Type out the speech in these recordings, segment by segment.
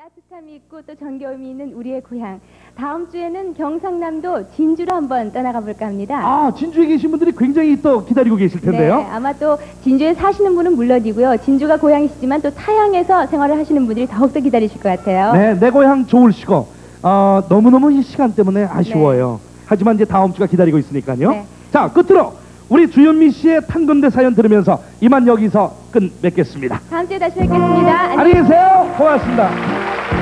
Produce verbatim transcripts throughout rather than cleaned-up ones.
따뜻함이 있고 또 정겨움이 있는 우리의 고향. 다음 주에는 경상남도 진주로 한번 떠나가 볼까 합니다. 아, 진주에 계신 분들이 굉장히 또 기다리고 계실 텐데요. 네, 아마 또 진주에 사시는 분은 물론이고요. 진주가 고향이시지만 또 타향에서 생활을 하시는 분들이 더욱더 기다리실 것 같아요. 네, 내 고향 좋으시고 어, 너무너무 이 시간 때문에 아쉬워요. 네. 하지만 이제 다음 주가 기다리고 있으니까요. 네. 자, 끝으로 우리 주현미 씨의 탕금대 사연 들으면서 이만 여기서 끝 맺겠습니다. 다음 주에 다시 뵙겠습니다. 안녕히 계세요. 고맙습니다.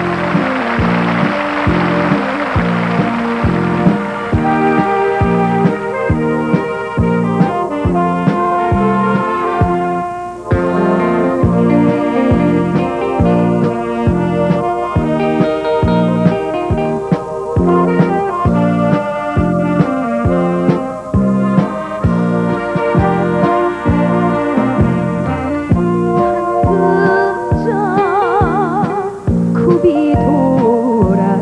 굽이 돌아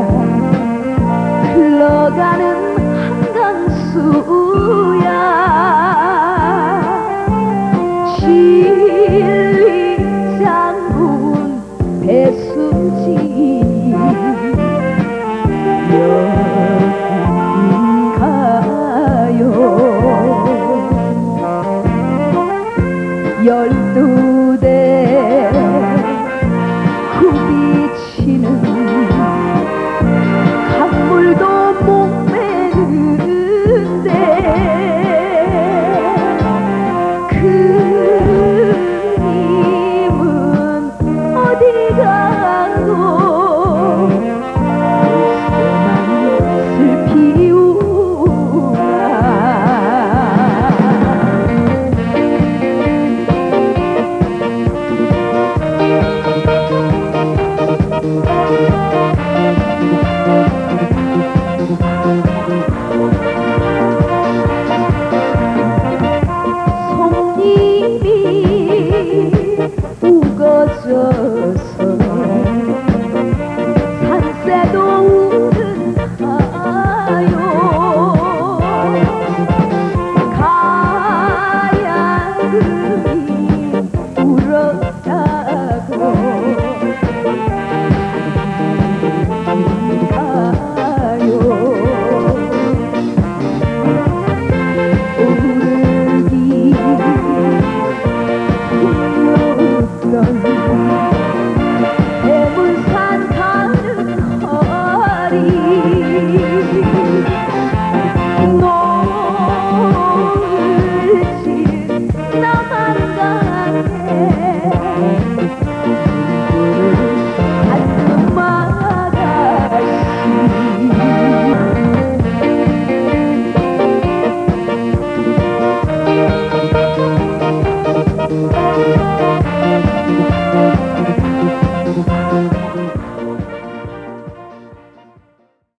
흘러가는 한강수야 진리 장군 배수